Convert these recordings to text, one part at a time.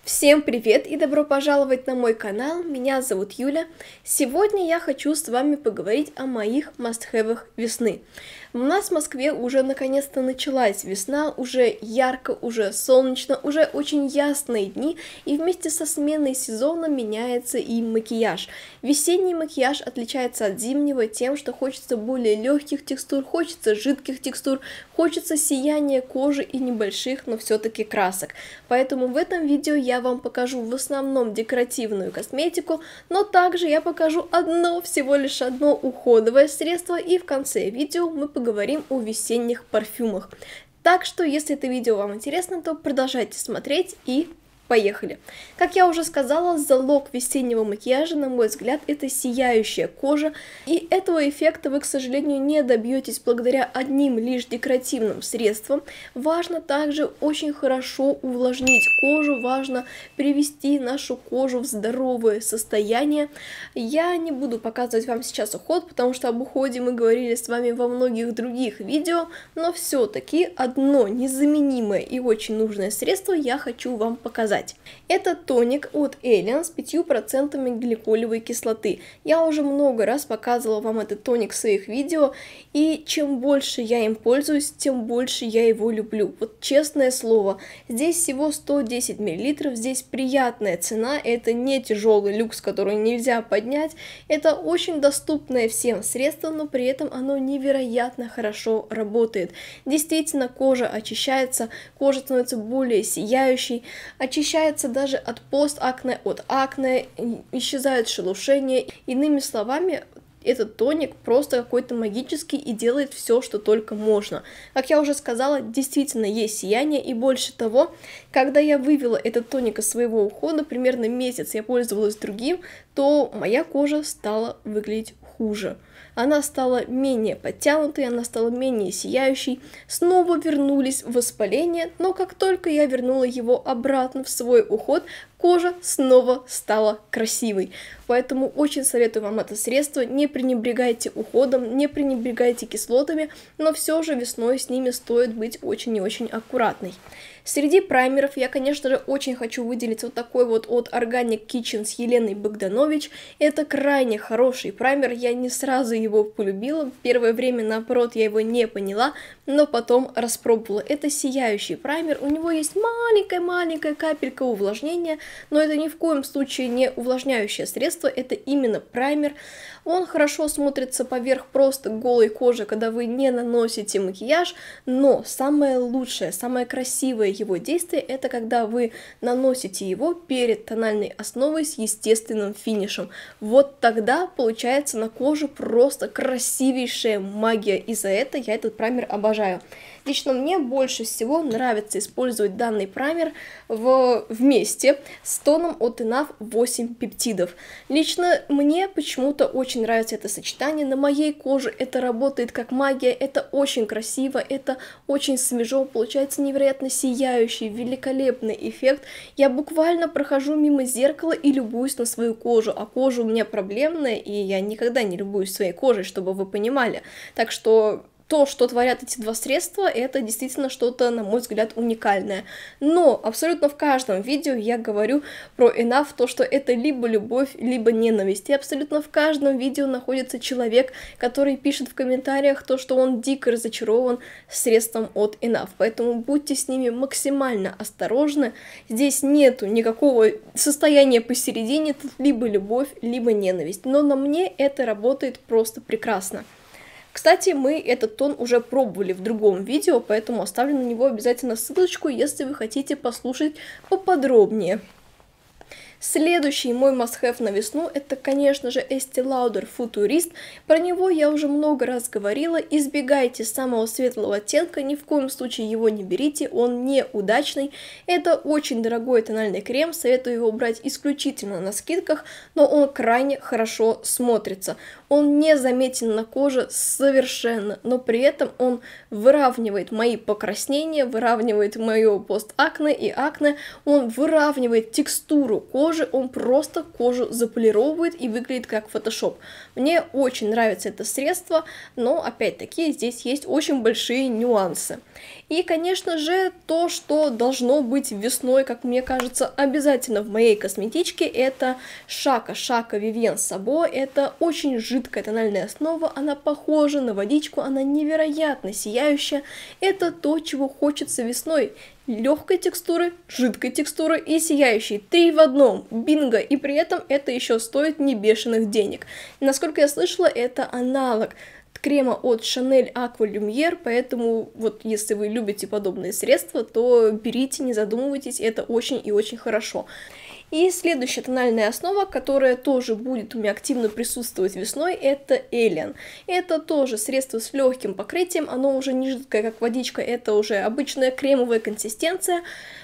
Всем привет и добро пожаловать на мой канал, меня зовут Юля. Сегодня я хочу с вами поговорить о моих must-have'ах весны. У нас в Москве уже наконец-то началась весна, уже ярко, уже солнечно, уже очень ясные дни, и вместе со сменой сезона меняется и макияж. Весенний макияж отличается от зимнего тем, что хочется более легких текстур, хочется жидких текстур, хочется сияния кожи и небольших, но все-таки красок. Поэтому в этом видео я вам покажу в основном декоративную косметику, но также я покажу всего лишь одно уходовое средство, и в конце видео мы поговорим о весенних парфюмах. Так что, если это видео вам интересно, то продолжайте смотреть и поехали! Как я уже сказала, залог весеннего макияжа, на мой взгляд, это сияющая кожа, и этого эффекта вы, к сожалению, не добьетесь благодаря одним лишь декоративным средствам. Важно также очень хорошо увлажнить кожу, важно привести нашу кожу в здоровое состояние. Я не буду показывать вам сейчас уход, потому что об уходе мы говорили с вами во многих других видео, но все-таки одно незаменимое и очень нужное средство я хочу вам показать. Это тоник от Alien с 5% гликолевой кислоты. Я уже много раз показывала вам этот тоник в своих видео, и чем больше я им пользуюсь, тем больше я его люблю. Вот честное слово, здесь всего 110 мл, здесь приятная цена, это не тяжелый люкс, который нельзя поднять, это очень доступное всем средство, но при этом оно невероятно хорошо работает. Действительно, кожа очищается, кожа становится более сияющей, очищается даже от постакне, от акне, исчезают шелушения. Иными словами, этот тоник просто какой-то магический и делает все, что только можно. Как я уже сказала, действительно есть сияние, и больше того, когда я вывела этот тоник из своего ухода, примерно месяц я пользовалась другим, то моя кожа стала выглядеть хуже. Она стала менее подтянутой, она стала менее сияющей, снова вернулись воспаления, но как только я вернула его обратно в свой уход, кожа снова стала красивой. Поэтому очень советую вам это средство, не пренебрегайте уходом, не пренебрегайте кислотами, но все же весной с ними стоит быть очень и очень аккуратной. Среди праймеров я, конечно же, очень хочу выделить вот такой вот от Organic Kitchen с Еленой Богданович. Это крайне хороший праймер, я не сразу его полюбила, первое время, наоборот, я его не поняла, но потом распробовала. Это сияющий праймер, у него есть маленькая капелька увлажнения, но это ни в коем случае не увлажняющее средство, это именно праймер. Он хорошо смотрится поверх просто голой кожи, когда вы не наносите макияж, но самое лучшее, самое красивое его действие, это когда вы наносите его перед тональной основой с естественным финишем. Вот тогда получается на коже просто красивейшая магия, и за это я этот праймер обожаю. Лично мне больше всего нравится использовать данный праймер вместе с тоном от Enough 8 пептидов. Лично мне почему-то очень нравится это сочетание, на моей коже это работает как магия, это очень красиво, это очень свежо, получается невероятно сияющий, великолепный эффект. Я буквально прохожу мимо зеркала и любуюсь на свою кожу, а кожа у меня проблемная, и я никогда не любуюсь своей кожей, чтобы вы понимали. Так что то, что творят эти два средства, это действительно что-то, на мой взгляд, уникальное. Но абсолютно в каждом видео я говорю про Enough, то, что это либо любовь, либо ненависть. И абсолютно в каждом видео находится человек, который пишет в комментариях то, что он дико разочарован средством от Enough. Поэтому будьте с ними максимально осторожны. Здесь нету никакого состояния посередине, тут либо любовь, либо ненависть. Но на мне это работает просто прекрасно. Кстати, мы этот тон уже пробовали в другом видео, поэтому оставлю на него обязательно ссылочку, если вы хотите послушать поподробнее. Следующий мой must-have на весну, это, конечно же, Estee Lauder Futurist. Про него я уже много раз говорила. Избегайте самого светлого оттенка, ни в коем случае его не берите, он неудачный. Это очень дорогой тональный крем, советую его брать исключительно на скидках, но он крайне хорошо смотрится. Он не заметен на коже совершенно, но при этом он выравнивает мои покраснения, выравнивает мое постакне и акне, он выравнивает текстуру кожи, кожи, он просто кожу заполировывает и выглядит как фотошоп. Мне очень нравится это средство, но опять-таки здесь есть очень большие нюансы. И, конечно же, то, что должно быть весной, как мне кажется, обязательно в моей косметичке, это Шака Vivienne Sabo. Это очень жидкая тональная основа, она похожа на водичку, она невероятно сияющая. Это то, чего хочется весной. Легкой текстуры, жидкой текстуры и сияющей. 3 в одном. Бинго! И при этом это еще стоит не бешеных денег. И, насколько я слышала, это аналог крема от Chanel Aqua Lumiere, поэтому вот если вы любите подобные средства, то берите, не задумывайтесь, это очень и очень хорошо. И следующая тональная основа, которая тоже будет у меня активно присутствовать весной, это Alien. Это тоже средство с легким покрытием, оно уже не жидкое, как водичка, это уже обычная кремовая консистенция.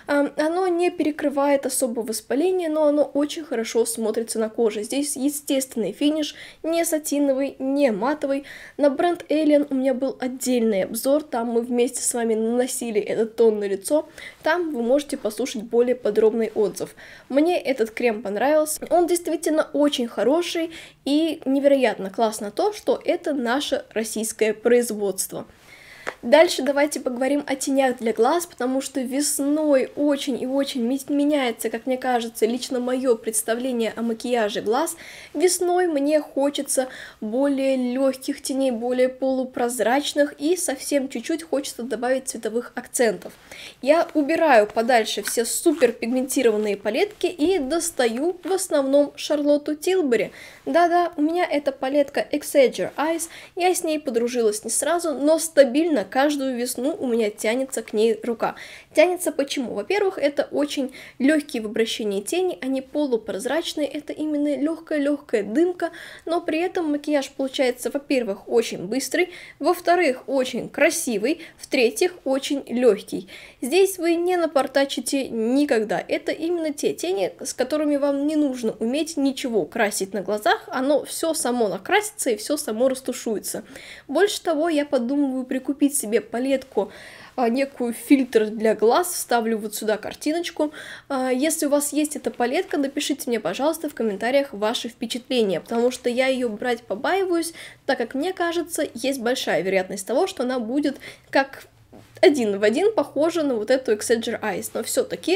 Оно не перекрывает особо воспаление, но оно очень хорошо смотрится на коже. Здесь естественный финиш, не сатиновый, не матовый. На бренд Alien у меня был отдельный обзор, там мы вместе с вами наносили этот тон на лицо. Там вы можете послушать более подробный отзыв. Мне этот крем понравился, он действительно очень хороший, и невероятно классно то, что это наше российское производство. Дальше давайте поговорим о тенях для глаз, потому что весной очень и очень меняется, как мне кажется, лично мое представление о макияже глаз. Весной мне хочется более легких теней, более полупрозрачных, и совсем чуть-чуть хочется добавить цветовых акцентов. Я убираю подальше все супер пигментированные палетки и достаю в основном Шарлотту Тилбери. Да-да, у меня эта палетка Exagger Eyes, я с ней подружилась не сразу, но стабильно каждую весну у меня тянется к ней рука. Тянется почему? Во-первых, это очень легкие в обращении тени, они полупрозрачные, это именно легкая-легкая дымка, но при этом макияж получается, во-первых, очень быстрый, во-вторых, очень красивый, в-третьих, очень легкий. Здесь вы не напортачите никогда, это именно те тени, с которыми вам не нужно уметь ничего красить на глазах, оно все само накрасится и все само растушуется. Больше того, я подумываю прикупить себе палетку, некую фильтр для глаз, вставлю вот сюда картиночку. Если у вас есть эта палетка, напишите мне, пожалуйста, в комментариях ваши впечатления, потому что я ее брать побаиваюсь, так как мне кажется, есть большая вероятность того, что она будет как один в один похожа на вот эту Exagger Eyes, но все-таки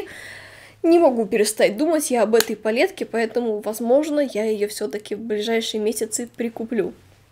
не могу перестать думать я об этой палетке, поэтому, возможно, я ее все-таки в ближайшие месяцы прикуплю.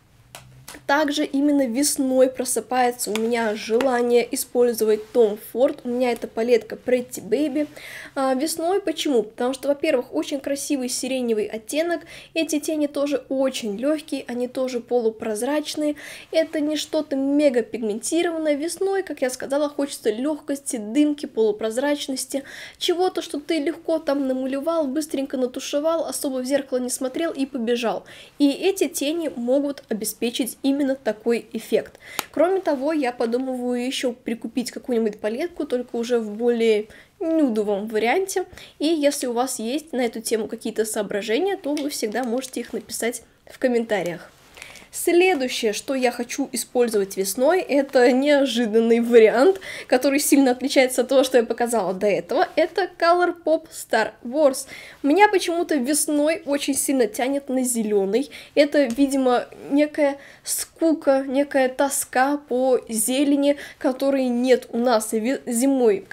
Также именно весной просыпается у меня желание использовать Tom Ford. У меня это палетка Pretty Baby. Весной почему? Потому что, во-первых, очень красивый сиреневый оттенок. Эти тени тоже очень легкие, они тоже полупрозрачные. Это не что-то мега пигментированное. Весной, как я сказала, хочется легкости, дымки, полупрозрачности. Чего-то, что ты легко там намалевал, быстренько натушевал, особо в зеркало не смотрел и побежал. И эти тени могут обеспечить именно такой эффект. Кроме того, я подумываю еще прикупить какую-нибудь палетку, только уже в более нюдовом варианте. И если у вас есть на эту тему какие-то соображения, то вы всегда можете их написать в комментариях. Следующее, что я хочу использовать весной, это неожиданный вариант, который сильно отличается от того, что я показала до этого. Это Colourpop Star Wars. Меня почему-то весной очень сильно тянет на зеленый. Это, видимо, некая скука, некая тоска по зелени, которой нет у нас зимой,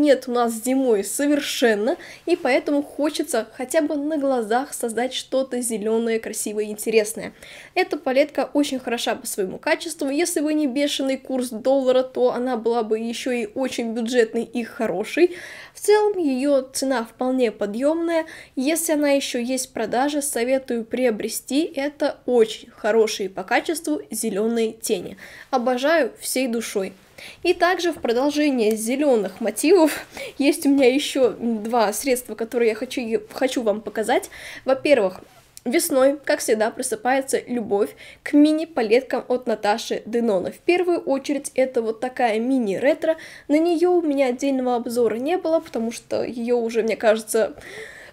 совершенно. И поэтому хочется хотя бы на глазах создать что-то зеленое, красивое и интересное. Эта палетка очень хороша по своему качеству. Если бы не бешеный курс доллара, то она была бы еще и очень бюджетной и хорошей. В целом ее цена вполне подъемная. Если она еще есть в продаже, советую приобрести. Это очень хорошие по качеству зеленые тени. Обожаю всей душой. И также в продолжение зеленых мотивов есть у меня еще два средства, которые я хочу вам показать. Во-первых, весной, как всегда, просыпается любовь к мини-палеткам от Наташи Денона. В первую очередь это вот такая мини-ретро. На нее у меня отдельного обзора не было, потому что ее уже, мне кажется,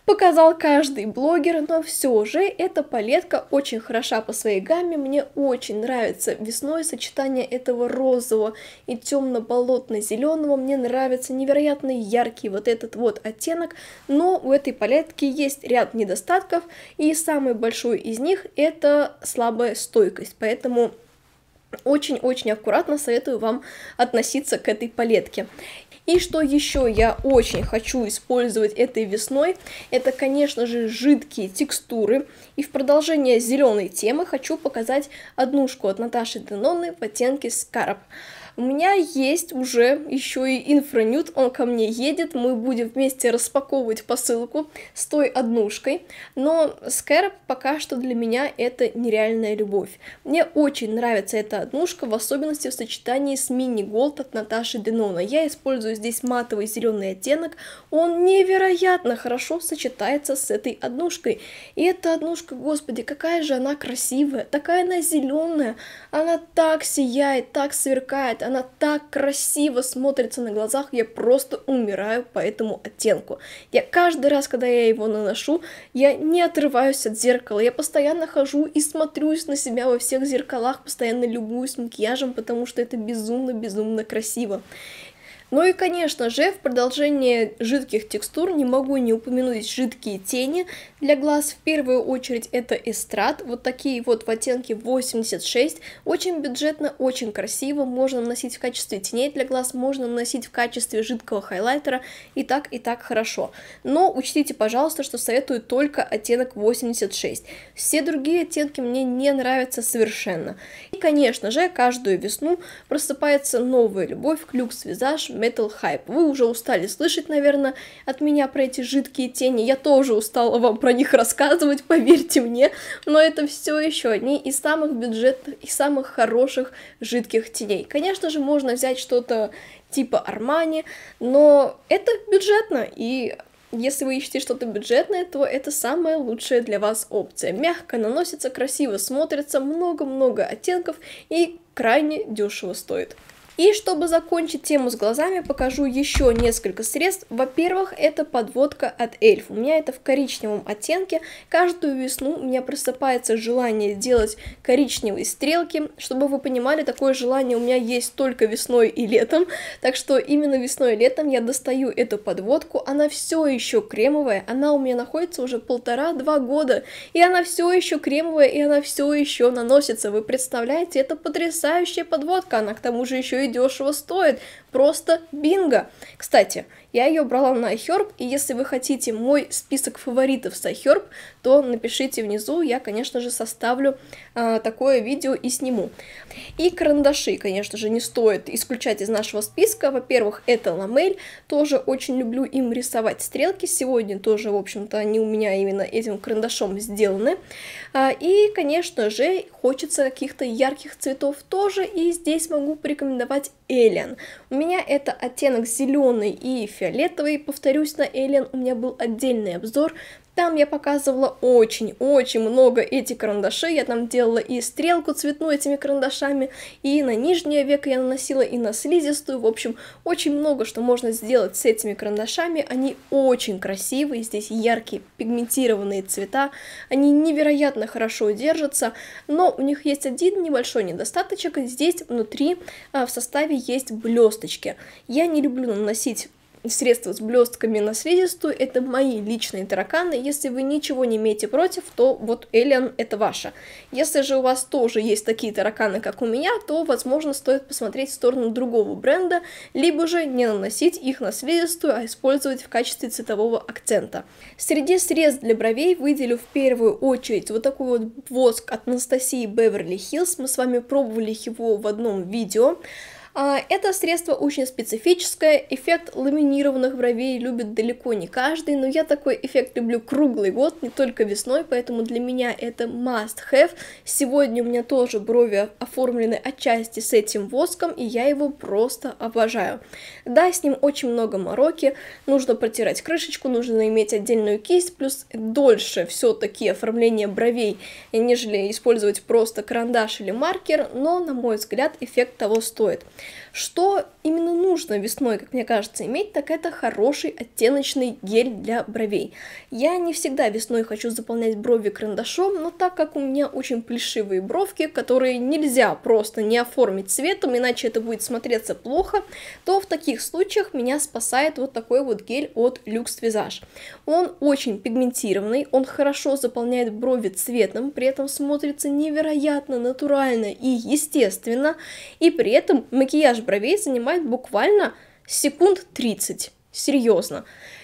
показал каждый блогер, но все же эта палетка очень хороша по своей гамме, мне очень нравится весной сочетание этого розового и темно-болотно-зеленого, мне нравится невероятно яркий вот этот вот оттенок, но у этой палетки есть ряд недостатков, и самый большой из них это слабая стойкость, поэтому очень-очень аккуратно советую вам относиться к этой палетке. И что еще я очень хочу использовать этой весной, это, конечно же, жидкие текстуры. И в продолжение зеленой темы хочу показать однушку от Наташи Деноны в оттенке Scarab. У меня есть уже еще и инфранюд, он ко мне едет, мы будем вместе распаковывать посылку с той однушкой, но Scarab пока что для меня это нереальная любовь. Мне очень нравится эта однушка, в особенности в сочетании с мини Gold от Наташи Денона. Я использую здесь матовый зеленый оттенок, он невероятно хорошо сочетается с этой однушкой. И эта однушка, господи, какая же она красивая, такая она зеленая, она так сияет, так сверкает, она так красиво смотрится на глазах, я просто умираю по этому оттенку. Я каждый раз, когда я его наношу, я не отрываюсь от зеркала, я постоянно хожу и смотрюсь на себя во всех зеркалах, постоянно любуюсь макияжем, потому что это безумно-безумно красиво. Ну и, конечно же, в продолжение жидких текстур не могу не упомянуть жидкие тени для глаз. В первую очередь это Эстрад, вот такие вот в оттенке 86, очень бюджетно, очень красиво, можно наносить в качестве теней для глаз, можно наносить в качестве жидкого хайлайтера, и так хорошо. Но учтите, пожалуйста, что советую только оттенок 86, все другие оттенки мне не нравятся совершенно. И, конечно же, каждую весну просыпается новая любовь к Luxe Visage Metal Hype. Вы уже устали слышать, наверное, от меня про эти жидкие тени. Я тоже устала вам про них рассказывать, поверьте мне. Но это все еще одни из самых бюджетных и самых хороших жидких теней. Конечно же, можно взять что-то типа Armani, но это бюджетно. И если вы ищете что-то бюджетное, то это самая лучшая для вас опция. Мягко наносится, красиво смотрится, много-много оттенков и крайне дешево стоит. И чтобы закончить тему с глазами, покажу еще несколько средств. Во-первых, это подводка от Эльф. У меня это в коричневом оттенке. Каждую весну у меня просыпается желание делать коричневые стрелки. Чтобы вы понимали, такое желание у меня есть только весной и летом. Так что именно весной и летом я достаю эту подводку. Она все еще кремовая. Она у меня находится уже 1,5-2 года. И она все еще кремовая, и она все еще наносится. Вы представляете, это потрясающая подводка. Она к тому же еще и дешево стоит, просто бинго. Кстати, я ее брала на iHerb, и если вы хотите мой список фаворитов с iHerb, то напишите внизу, я, конечно же, составлю такое видео и сниму. И карандаши, конечно же, не стоит исключать из нашего списка. Во-первых, это ламель, тоже очень люблю им рисовать стрелки, сегодня тоже, в общем-то, они у меня именно этим карандашом сделаны. И, конечно же, хочется каких-то ярких цветов тоже, и здесь могу порекомендовать Alien. У меня это оттенок зеленый и фиолетовый, повторюсь, на Alien у меня был отдельный обзор. Там я показывала очень-очень много этих карандашей, я там делала и стрелку цветную этими карандашами, и на нижнее веко я наносила, и на слизистую, в общем, очень много что можно сделать с этими карандашами, они очень красивые, здесь яркие пигментированные цвета, они невероятно хорошо держатся, но у них есть один небольшой недостаточек, здесь внутри в составе есть блесточки. Я не люблю наносить средства с блестками на слизистую, это мои личные тараканы, если вы ничего не имеете против, то вот Alien это ваша. Если же у вас тоже есть такие тараканы, как у меня, то, возможно, стоит посмотреть в сторону другого бренда, либо же не наносить их на слизистую, а использовать в качестве цветового акцента. Среди средств для бровей выделю в первую очередь вот такой вот воск от Анастасии Beverly Hills, мы с вами пробовали его в одном видео. Это средство очень специфическое, эффект ламинированных бровей любит далеко не каждый, но я такой эффект люблю круглый год, не только весной, поэтому для меня это must have. Сегодня у меня тоже брови оформлены отчасти с этим воском, и я его просто обожаю. Да, с ним очень много мороки, нужно протирать крышечку, нужно иметь отдельную кисть, плюс дольше все-таки оформление бровей, нежели использовать просто карандаш или маркер, но, на мой взгляд, эффект того стоит. Что именно нужно весной, как мне кажется, иметь, так это хороший оттеночный гель для бровей. Я не всегда весной хочу заполнять брови карандашом, но так как у меня очень плешивые бровки, которые нельзя просто не оформить цветом, иначе это будет смотреться плохо, то в таких случаях меня спасает вот такой вот гель от Luxe Visage. Он очень пигментированный, он хорошо заполняет брови цветом, при этом смотрится невероятно натурально и естественно, и при этом макияж бровей занимает буквально секунд 30. Серьезно.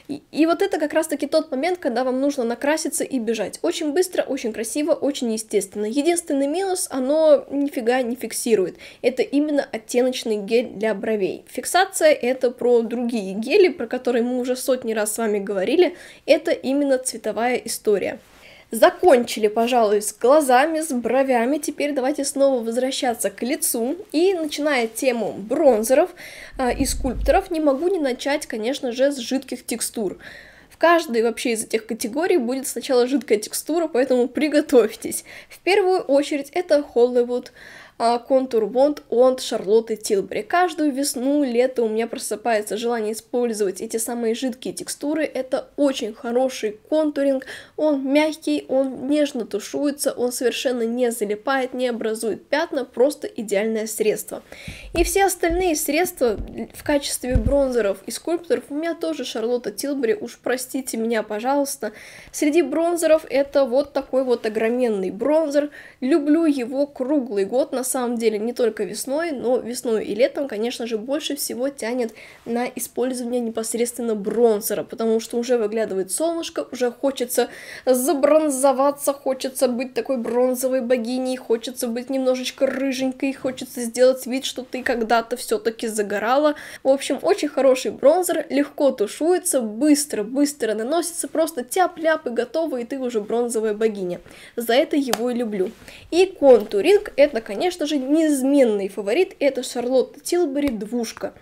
И вот это как раз-таки тот момент, когда вам нужно накраситься и бежать. Очень быстро, очень красиво, очень естественно. Единственный минус, оно нифига не фиксирует. Это именно оттеночный гель для бровей. Фиксация — это про другие гели, про которые мы уже сотни раз с вами говорили. Это именно цветовая история. Закончили, пожалуй, с глазами, с бровями, теперь давайте снова возвращаться к лицу. И начиная тему бронзеров и скульпторов, не могу не начать, конечно же, с жидких текстур. В каждой вообще из этих категорий будет сначала жидкая текстура, поэтому приготовьтесь. В первую очередь это Hollywood Contour Wand от Шарлотты Тилбери. Каждую весну, лето у меня просыпается желание использовать эти самые жидкие текстуры. Это очень хороший контуринг, он мягкий, он нежно тушуется, он совершенно не залипает, не образует пятна, просто идеальное средство. И все остальные средства в качестве бронзеров и скульпторов у меня тоже Шарлотта Тилбери, уж простите меня, пожалуйста. Среди бронзеров это вот такой вот огроменный бронзер, люблю его круглый год, на самом деле не только весной, но весной и летом, конечно же, больше всего тянет на использование непосредственно бронзера, потому что уже выглядывает солнышко, уже хочется забронзоваться, хочется быть такой бронзовой богиней, хочется быть немножечко рыженькой, хочется сделать вид, что ты когда-то все-таки загорала. В общем, очень хороший бронзер, легко тушуется, быстро наносится, просто тяп-ляп и готово, и ты уже бронзовая богиня. За это его и люблю. И контуринг — это, конечно же, неизменный фаворит, это Шарлотта Тилбери двушка.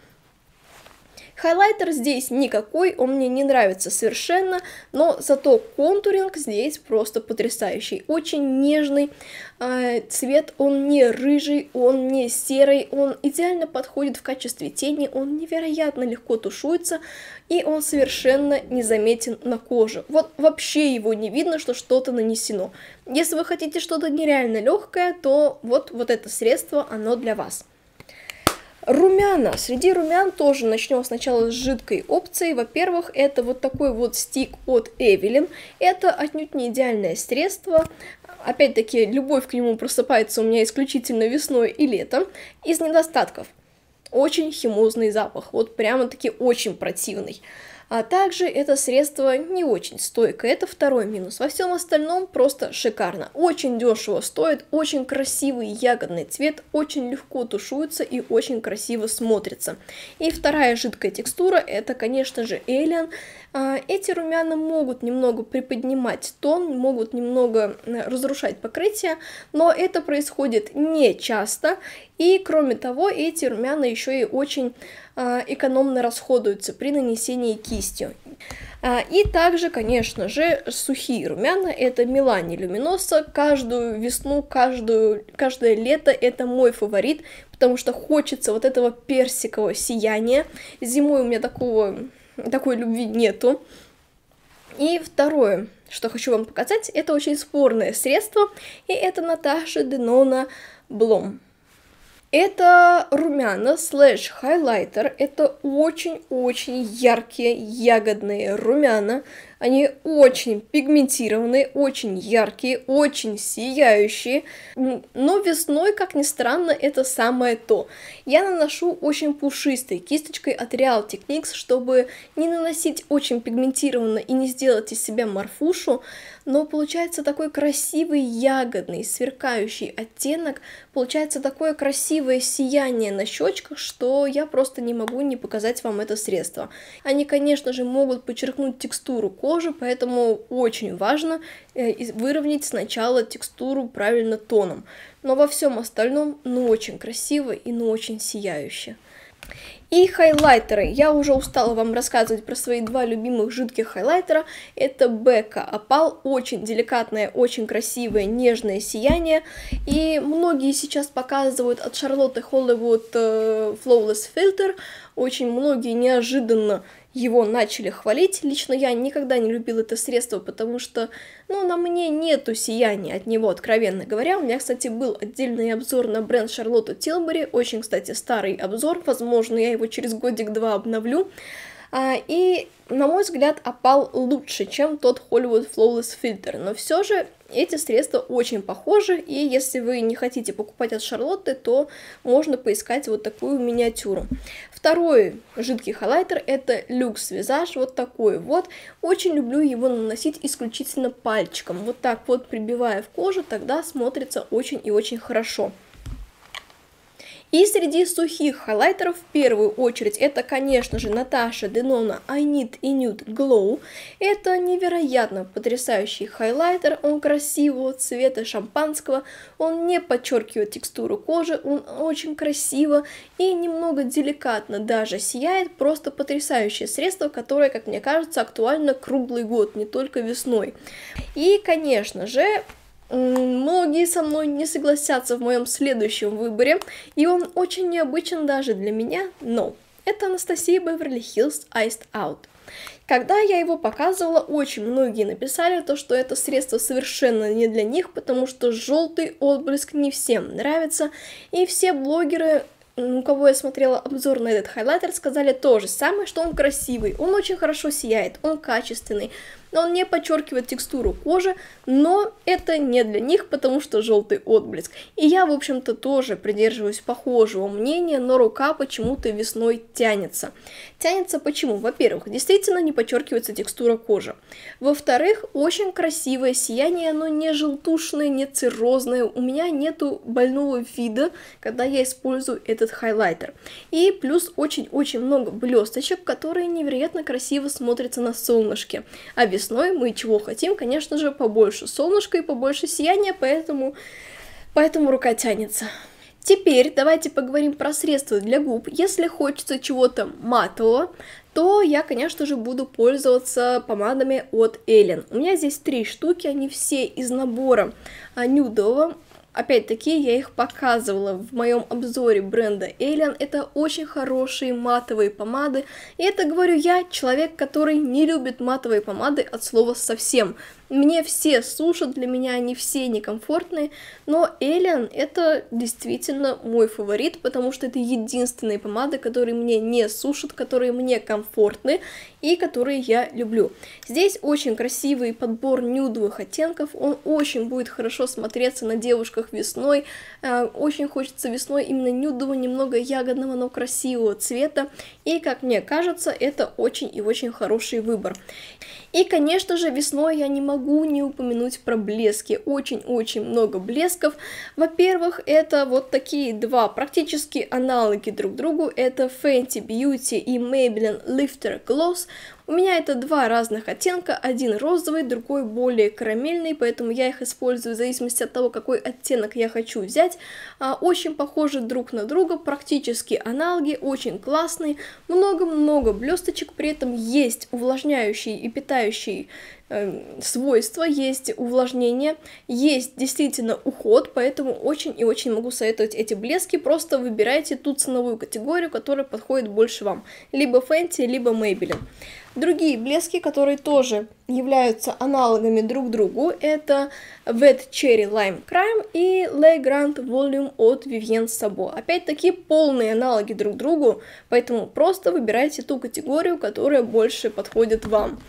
Хайлайтер здесь никакой, он мне не нравится совершенно, но зато контуринг здесь просто потрясающий. Очень нежный цвет, он не рыжий, он не серый, он идеально подходит в качестве тени, он невероятно легко тушуется, и он совершенно незаметен на коже. Вот вообще его не видно, что что-то нанесено. Если вы хотите что-то нереально легкое, то вот это средство, оно для вас. Румяна. Среди румян тоже начнем сначала с жидкой опции. Во-первых, это вот такой вот стик от Эвелин. Это отнюдь не идеальное средство. Опять-таки, любовь к нему просыпается у меня исключительно весной и летом. Из недостатков: очень химозный запах, вот прямо-таки очень противный. А также это средство не очень стойкое, это второй минус. Во всем остальном просто шикарно. Очень дешево стоит, очень красивый ягодный цвет, очень легко тушуется и очень красиво смотрится. И вторая жидкая текстура — это, конечно же, Alien. Эти румяна могут немного приподнимать тон, могут немного разрушать покрытие, но это происходит не часто. И кроме того, эти румяна еще и очень экономно расходуются при нанесении кистью. И также, конечно же, сухие румяна, это Milani Luminosa. Каждую весну, каждое лето это мой фаворит, потому что хочется вот этого персикового сияния. Зимой у меня такой любви нету. И второе, что хочу вам показать, это очень спорное средство, и это Natasha Denona Blom. Это румяна слэш хайлайтер, это очень-очень яркие ягодные румяна, они очень пигментированные, очень яркие, очень сияющие, но весной, как ни странно, это самое то. Я наношу очень пушистой кисточкой от Real Techniques, чтобы не наносить очень пигментированно и не сделать из себя марфушу, но получается такой красивый ягодный, сверкающий оттенок, получается такое красивое сияние на щечках, что я просто не могу не показать вам это средство. Они, конечно же, могут подчеркнуть текстуру кожи, поэтому очень важно выровнять сначала текстуру правильно тоном. Но во всем остальном, очень красиво и очень сияюще. И хайлайтеры. Я уже устала вам рассказывать про свои два любимых жидких хайлайтера. Это Becca Opal. Очень деликатное, очень красивое, нежное сияние. И многие сейчас показывают от Charlotte Hollywood Flawless Filter. Очень многие неожиданно его начали хвалить. Лично я никогда не любила это средство, потому что, ну, на мне нету сияния от него, откровенно говоря. У меня, кстати, был отдельный обзор на бренд Charlotte Tilbury, очень, кстати, старый обзор, возможно, я его через годик-два обновлю. И, на мой взгляд, Opal лучше, чем тот Hollywood Flawless Filter, но все же эти средства очень похожи, и если вы не хотите покупать от Шарлотты, то можно поискать вот такую миниатюру. Второй жидкий хайлайтер — это Lux Visage, вот такой вот. Очень люблю его наносить исключительно пальчиком, вот так вот прибивая в кожу, тогда смотрится очень и очень хорошо. И среди сухих хайлайтеров в первую очередь это, конечно же, Natasha Denona I Need a Nude Glow. Это невероятно потрясающий хайлайтер, он красивого цвета шампанского, он не подчеркивает текстуру кожи, он очень красиво и немного деликатно даже сияет, просто потрясающее средство, которое, как мне кажется, актуально круглый год, не только весной. И, конечно же, многие со мной не согласятся в моем следующем выборе, и он очень необычен даже для меня, но это Anastasia Beverly Hills Iced Out. Когда я его показывала, очень многие написали то, что это средство совершенно не для них, потому что желтый отблеск не всем нравится, и все блогеры, у кого я смотрела обзор на этот хайлайтер, сказали то же самое, что он красивый, он очень хорошо сияет, он качественный, но он не подчеркивает текстуру кожи, но это не для них, потому что желтый отблеск. И я, в общем-то, тоже придерживаюсь похожего мнения, но рука почему-то весной тянется. Тянется почему? Во-первых, действительно не подчеркивается текстура кожи. Во-вторых, очень красивое сияние, оно не желтушное, не циррозное. У меня нету больного вида, когда я использую этот хайлайтер. И плюс очень-очень много блесточек, которые невероятно красиво смотрятся на солнышке. А весной мы чего хотим? Конечно же, побольше солнышка и побольше сияния, поэтому рука тянется. Теперь давайте поговорим про средства для губ. Если хочется чего-то матового, то я, конечно же, буду пользоваться помадами от Alien. У меня здесь 3 штуки, они все из набора нюдового. Опять-таки, я их показывала в моем обзоре бренда Alien. Это очень хорошие матовые помады. И это говорю я, человек, который не любит матовые помады от слова совсем. Мне все сушат, для меня они все некомфортные, но Alien это действительно мой фаворит, потому что это единственные помады, которые мне не сушат, которые мне комфортны и которые я люблю. Здесь очень красивый подбор нюдовых оттенков, он очень будет хорошо смотреться на девушках весной, очень хочется весной именно нюдового, немного ягодного, но красивого цвета, и, как мне кажется, это очень и очень хороший выбор. И, конечно же, весной я не могу не упомянуть про блески. Очень-очень много блесков. Во-первых, это вот такие два практически аналоги друг другу. Это Fenty Beauty и Maybelline Lifter Gloss. У меня это два разных оттенка, один розовый, другой более карамельный, поэтому я их использую в зависимости от того, какой оттенок я хочу взять. Очень похожи друг на друга, практически аналоги, очень классные, много-много блесточек, при этом есть увлажняющие и питающие свойства, есть увлажнение, есть действительно уход, поэтому очень и очень могу советовать эти блески, просто выбирайте ту ценовую категорию, которая подходит больше вам, либо Fenty, либо Maybelline. Другие блески, которые тоже являются аналогами друг другу, это Wet Cherry Lime Crime и Le Grand Volume от Vivienne Sabo. Опять-таки полные аналоги друг другу, поэтому просто выбирайте ту категорию, которая больше подходит вам.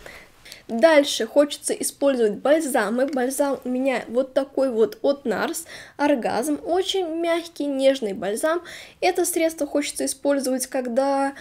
Дальше хочется использовать бальзамы. Бальзам у меня вот такой вот от NARS, Оргазм, очень мягкий, нежный бальзам. Это средство хочется использовать, когда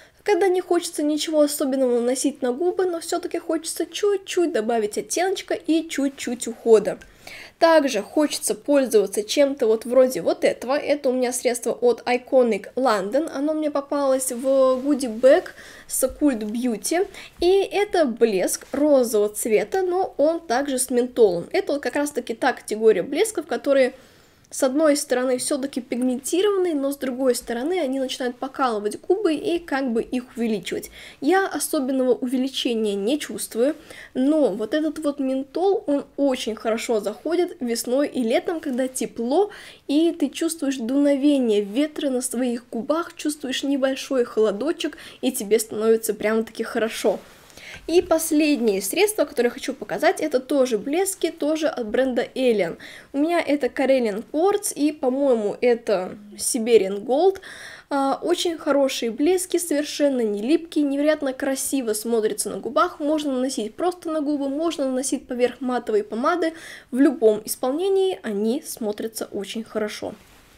не хочется ничего особенного наносить на губы, но все-таки хочется чуть-чуть добавить оттеночка и чуть-чуть ухода. Также хочется пользоваться чем-то вот вроде вот этого. Это у меня средство от Iconic London. Оно мне попалось в Goodie Bag с Cult Beauty. И это блеск розового цвета, но он также с ментолом. Это вот как раз таки та категория блесков, которые с одной стороны все-таки пигментированные, но с другой стороны они начинают покалывать губы и как бы их увеличивать. Я особенного увеличения не чувствую, но вот этот вот ментол, он очень хорошо заходит весной и летом, когда тепло, и ты чувствуешь дуновение ветра на своих губах, чувствуешь небольшой холодочек, и тебе становится прямо-таки хорошо. И последнее средство, которое я хочу показать, это тоже блески, тоже от бренда Alien. У меня это Karelian Quartz и, по-моему, это Siberian Gold. Очень хорошие блески, совершенно не липкие, невероятно красиво смотрятся на губах. Можно наносить просто на губы, можно наносить поверх матовой помады. В любом исполнении они смотрятся очень хорошо.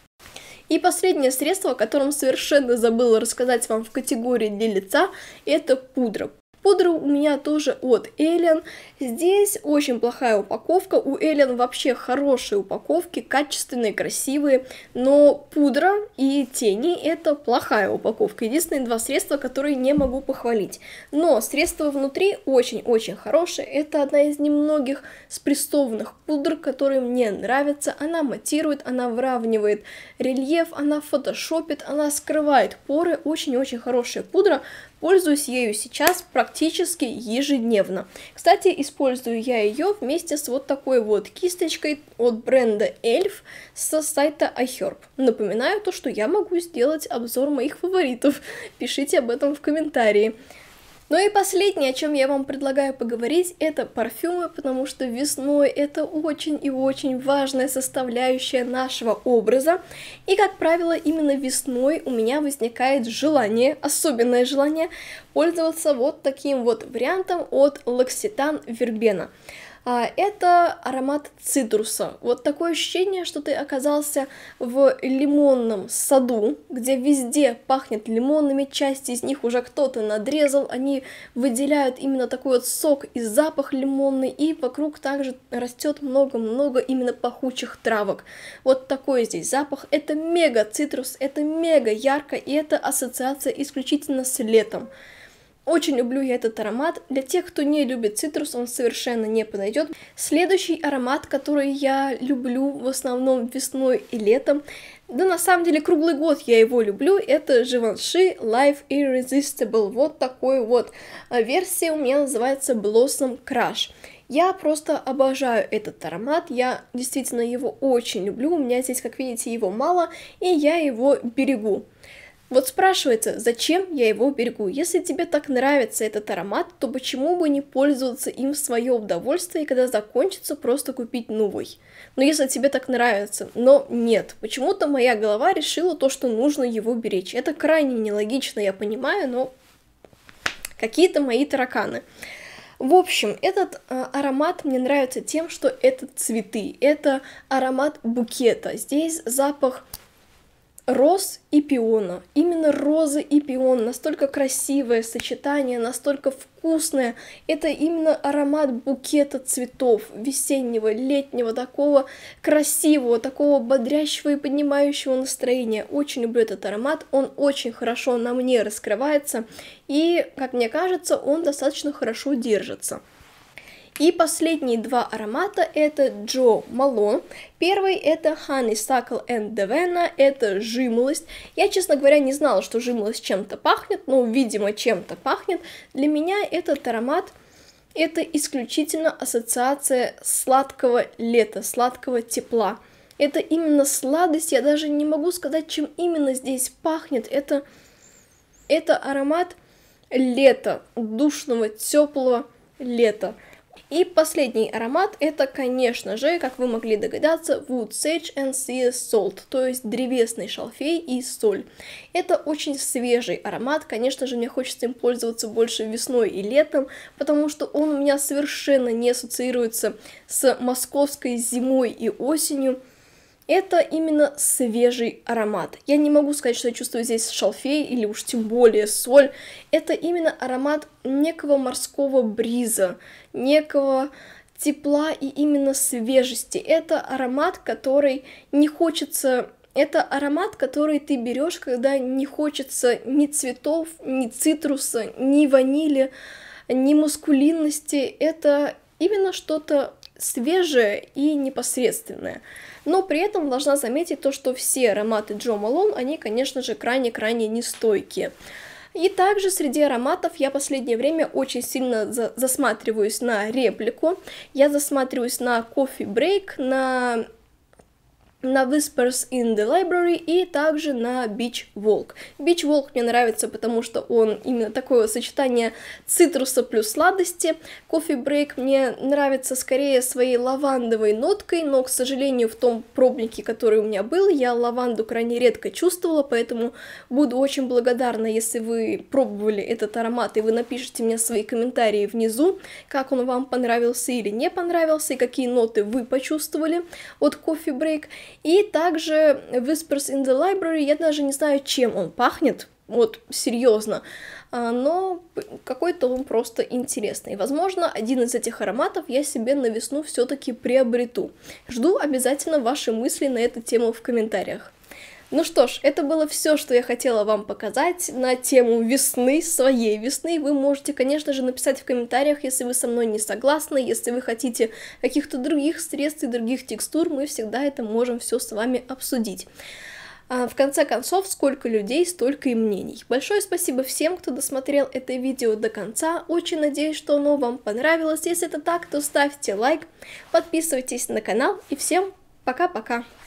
И последнее средство, о котором совершенно забыла рассказать вам в категории для лица, это пудра. Пудра у меня тоже от Alien. Здесь очень плохая упаковка. У Alien вообще хорошие упаковки, качественные, красивые. Но пудра и тени это плохая упаковка. Единственные два средства, которые не могу похвалить. Но средство внутри очень-очень хорошее. Это одна из немногих спрессованных пудр, которые мне нравятся. Она матирует, она выравнивает рельеф, она фотошопит, она скрывает поры. Очень-очень хорошая пудра. Пользуюсь ею сейчас практически ежедневно. Кстати, использую я ее вместе с вот такой вот кисточкой от бренда Elf со сайта iHerb. Напоминаю то, что я могу сделать обзор моих фаворитов. Пишите об этом в комментарии. Ну и последнее, о чем я вам предлагаю поговорить, это парфюмы, потому что весной это очень и очень важная составляющая нашего образа. И, как правило, именно весной у меня возникает желание, особенное желание, пользоваться вот таким вот вариантом от L'Occitane Verbena. Это аромат цитруса. Вот такое ощущение, что ты оказался в лимонном саду, где везде пахнет лимонными, часть из них уже кто-то надрезал, они выделяют именно такой вот сок и запах лимонный, и вокруг также растет много-много именно пахучих травок. Вот такой здесь запах. Это мега цитрус, это мега ярко, и это ассоциация исключительно с летом. Очень люблю я этот аромат. Для тех, кто не любит цитрус, он совершенно не подойдет. Следующий аромат, который я люблю в основном весной и летом, да на самом деле круглый год я его люблю, это Givenchy Life Irresistible. Вот такой вот версия у меня называется Blossom Crush. Я просто обожаю этот аромат, я действительно его очень люблю, у меня здесь, как видите, его мало, и я его берегу. Вот спрашивается, зачем я его берегу? Если тебе так нравится этот аромат, то почему бы не пользоваться им в свое удовольствие, и когда закончится, просто купить новый? Но если тебе так нравится, но нет, почему-то моя голова решила то, что нужно его беречь. Это крайне нелогично, я понимаю, но какие-то мои тараканы. В общем, этот аромат мне нравится тем, что это цветы, это аромат букета. Здесь запах роз и пиона. Именно розы и пион. Настолько красивое сочетание, настолько вкусное. Это именно аромат букета цветов. Весеннего, летнего, такого красивого, такого бодрящего и поднимающего настроения. Очень люблю этот аромат. Он очень хорошо на мне раскрывается. И, как мне кажется, он достаточно хорошо держится. И последние два аромата это Jo Malone. Первый это Honeysuckle and Davana, это жимолость. Я, честно говоря, не знала, что жимолость чем-то пахнет, но, видимо, чем-то пахнет. Для меня этот аромат это исключительно ассоциация сладкого лета, сладкого тепла. Это именно сладость, я даже не могу сказать, чем именно здесь пахнет. Это аромат лета, душного, теплого лета. И последний аромат это, конечно же, как вы могли догадаться, Wood Sage and Sea Salt, то есть древесный шалфей и соль. Это очень свежий аромат, конечно же, мне хочется им пользоваться больше весной и летом, потому что он у меня совершенно не ассоциируется с московской зимой и осенью. Это именно свежий аромат. Я не могу сказать, что я чувствую здесь шалфей или уж тем более соль. Это именно аромат некого морского бриза, некого тепла и именно свежести. Это аромат, который не хочется... Это аромат, который ты берешь, когда не хочется ни цветов, ни цитруса, ни ванили, ни маскулинности. Это именно что-то свежее и непосредственное. Но при этом должна заметить то, что все ароматы Джо Малон, они, конечно же, крайне-крайне нестойкие. И также среди ароматов я в последнее время очень сильно засматриваюсь на реплику. Я засматриваюсь на Coffee Break, на Whispers in the Library и также на Beach Walk. Beach Walk мне нравится, потому что он именно такое сочетание цитруса плюс сладости. Coffee Break мне нравится скорее своей лавандовой ноткой, но, к сожалению, в том пробнике, который у меня был, я лаванду крайне редко чувствовала, поэтому буду очень благодарна, если вы пробовали этот аромат, и вы напишите мне свои комментарии внизу, как он вам понравился или не понравился, и какие ноты вы почувствовали от Coffee Break. И также Whispers in the Library, я даже не знаю, чем он пахнет, вот серьезно, но какой-то он просто интересный. Возможно, один из этих ароматов я себе на весну все-таки приобрету. Жду обязательно ваши мысли на эту тему в комментариях. Ну что ж, это было все, что я хотела вам показать на тему весны, своей весны. Вы можете, конечно же, написать в комментариях, если вы со мной не согласны, если вы хотите каких-то других средств и других текстур, мы всегда это можем все с вами обсудить. В конце концов, сколько людей, столько и мнений. Большое спасибо всем, кто досмотрел это видео до конца. Очень надеюсь, что оно вам понравилось. Если это так, то ставьте лайк, подписывайтесь на канал и всем пока-пока.